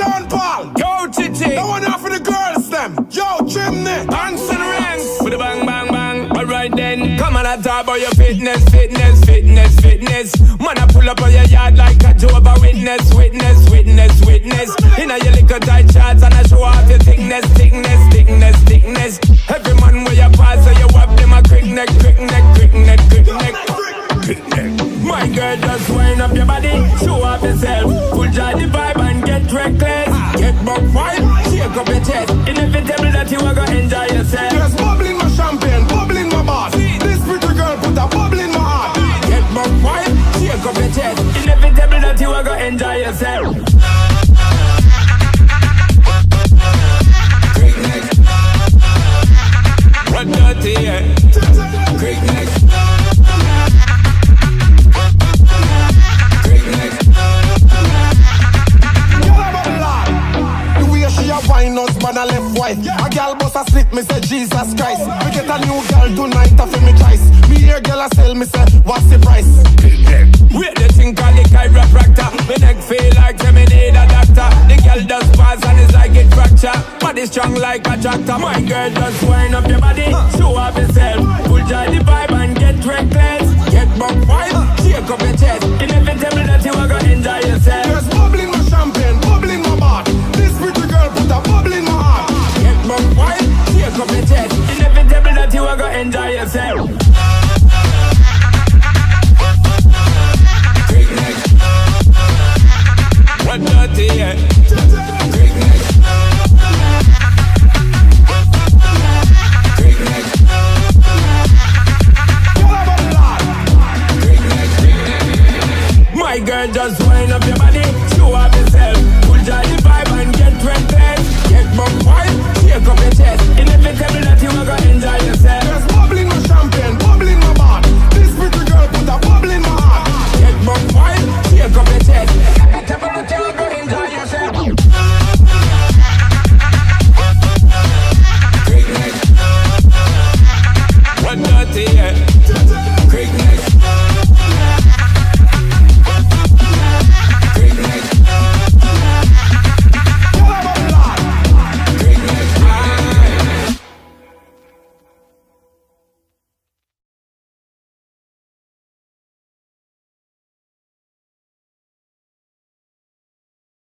Sean Paul. Yo, Ching. That one off for the girls, them. Yo, Chimney. Hands and ranks. With a bang, bang, bang. Alright then. Come on, I talk about your fitness, fitness, fitness, fitness. Man, I pull up on your yard like a Jehovah Witness, witness, witness, witness. Inna your little tight shorts and I show off your thickness, thickness, thickness, thickness. Every man where you pass, so you whap them a quick neck, quick neck, quick neck, quick neck. My girl, just wind up your body, show off yourself. Full joy the vibe and get reckless. Get buck wild, shake up your chest. Inevitable that you are gonna enjoy yourself. There's bubble in my champagne, bubble in my boss. This pretty girl put a bubble in my heart. Get buck wild, shake up your chest. Inevitable that you are gonna enjoy yourself. Quick neck. Run dirty, yeah. Quick neck. Wine husband a left wife. A girl bust a slip, me say Jesus Christ. We get a new girl tonight off me choice. Me hear girl a sell, me say what's the price? Wait the thing called the chiropractor. Me neck feel like me need a doctor. The girl does pass and it's like it fracture. Body strong like a tractor. My girl just wind up your body, show off yourself. Full joy the vibe and get reckless. Get buck wild, shake up your chest. Inevitable that you are gonna enjoy yourself. There's bubble in my champagne, bubble in my bar. This pretty girl put a bubble in my heart. Get buck wild, shake up your chest. Inevitable that you are gonna enjoy yourself. Quick neck. Run dirty, yeah.